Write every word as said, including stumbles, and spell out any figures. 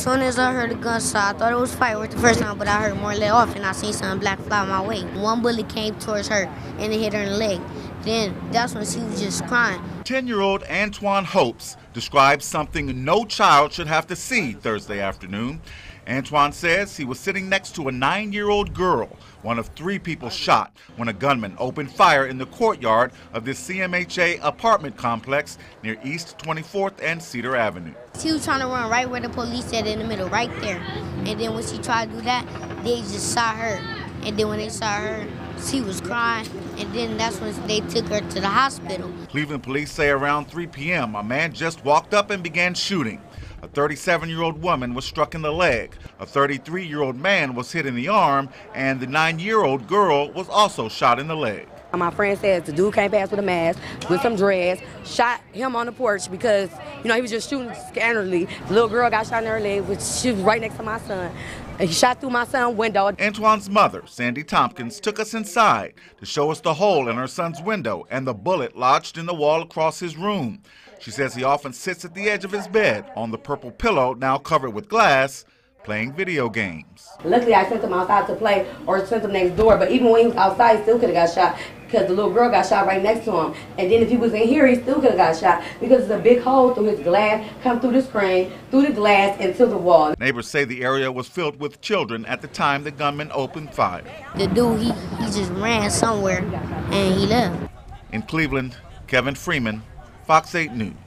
soon as I heard the gunshot, I thought it was fireworks the first time, but I heard more let off, and I seen something black fly my way. One bullet came towards her, and it hit her in the leg. Then that's when she was just crying. ten-year-old Antoine Hopes describes something no child should have to see Thursday afternoon. Antoine says he was sitting next to a nine-year-old girl, one of three people shot, when a gunman opened fire in the courtyard of this C M H A apartment complex near East twenty-fourth and Cedar Avenue. She was trying to run right where the police said in the middle, right there. And then when she tried to do that, they just shot her. And then when they shot her, she was crying, and then that's when they took her to the hospital. Cleveland police say around three p m a man just walked up and began shooting. A thirty-seven-year-old woman was struck in the leg. A thirty-three-year-old man was hit in the arm, and the nine-year-old girl was also shot in the leg. My friend says the dude came past with a mask, with some dreads, shot him on the porch because, you know, he was just shooting scantily. The little girl got shot in her leg, which she was right next to my son. And he shot through my son's window. Antoine's mother, Sandy Tompkins, took us inside to show us the hole in her son's window and the bullet lodged in the wall across his room. She says he often sits at the edge of his bed on the purple pillow, now covered with glass, playing video games. Luckily, I sent him outside to play or sent him next door, but even when he was outside, he still could have got shot because the little girl got shot right next to him. And then if he was in here, he still could have got shot because there's a big hole through his glass, come through the screen, through the glass, into the wall. Neighbors say the area was filled with children at the time the gunman opened fire. The dude, he, he just ran somewhere and he left. In Cleveland, Kevin Freeman, Fox eight News.